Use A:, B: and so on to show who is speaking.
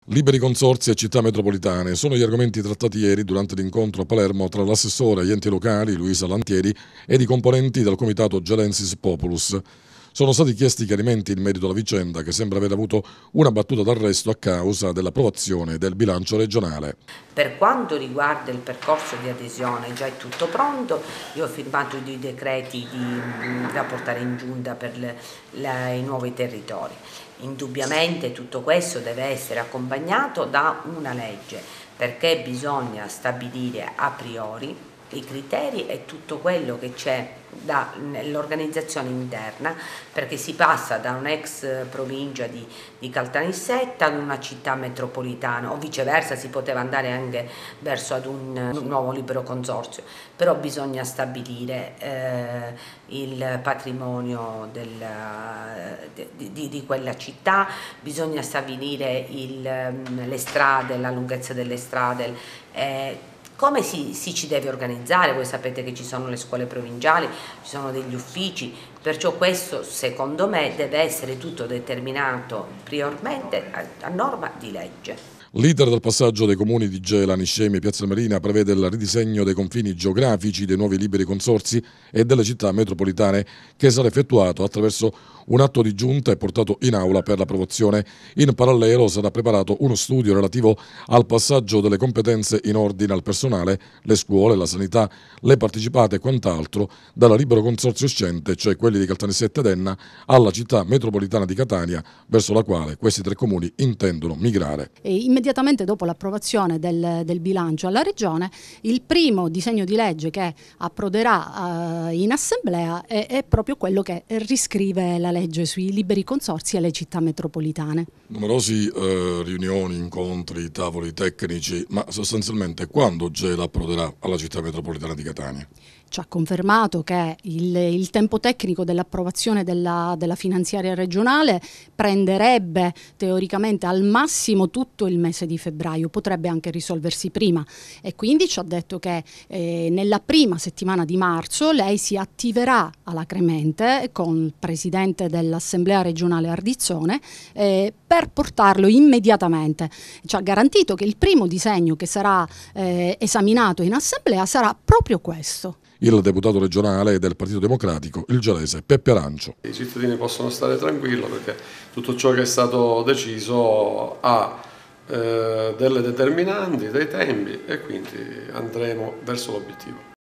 A: Liberi consorzi e città metropolitane sono gli argomenti trattati ieri durante l'incontro a Palermo tra l'assessore agli enti locali Luisa Lantieri ed i componenti del comitato Gelensis Populus. Sono stati chiesti chiarimenti in merito alla vicenda che sembra aver avuto una battuta d'arresto a causa dell'approvazione del bilancio regionale.
B: Per quanto riguarda il percorso di adesione, già è tutto pronto, io ho firmato i decreti da portare in giunta per i nuovi territori. Indubbiamente tutto questo deve essere accompagnato da una legge, perché bisogna stabilire a priori i criteri e tutto quello che c'è nell'organizzazione interna, perché si passa da un'ex provincia di Caltanissetta ad una città metropolitana, o viceversa si poteva andare anche verso ad un nuovo libero consorzio, però bisogna stabilire il patrimonio di quella città, bisogna stabilire le strade, la lunghezza delle strade, come ci deve organizzare. Voi sapete che ci sono le scuole provinciali, ci sono degli uffici, perciò questo secondo me deve essere tutto determinato priormente a norma di legge.
A: L'iter del passaggio dei comuni di Gela, Niscemi e Piazza Marina prevede il ridisegno dei confini geografici dei nuovi liberi consorzi e delle città metropolitane, che sarà effettuato attraverso un atto di giunta e portato in aula per l'approvazione. In parallelo sarà preparato uno studio relativo al passaggio delle competenze in ordine al personale, le scuole, la sanità, le partecipate e quant'altro dalla libero consorzio uscente, cioè quelli di Caltanissetta ed Enna, alla città metropolitana di Catania, verso la quale questi tre comuni intendono migrare.
C: Immediatamente dopo l'approvazione del bilancio alla Regione, il primo disegno di legge che approderà in assemblea è proprio quello che riscrive la legge sui liberi consorzi e le città metropolitane.
A: Numerosi riunioni, incontri, tavoli tecnici, ma sostanzialmente quando Gela approderà alla città metropolitana di Catania?
C: Ci ha confermato che il tempo tecnico dell'approvazione della finanziaria regionale prenderebbe teoricamente al massimo tutto il mese di febbraio, potrebbe anche risolversi prima, e quindi ci ha detto che nella prima settimana di marzo lei si attiverà alacremente con il presidente dell'Assemblea regionale Ardizzone per portarlo immediatamente. Ci ha garantito che il primo disegno che sarà esaminato in assemblea sarà proprio questo.
A: Il deputato regionale del Partito Democratico, il gelese Peppe Arancio.
D: I cittadini possono stare tranquilli perché tutto ciò che è stato deciso ha delle determinanti, dei tempi, e quindi andremo verso l'obiettivo.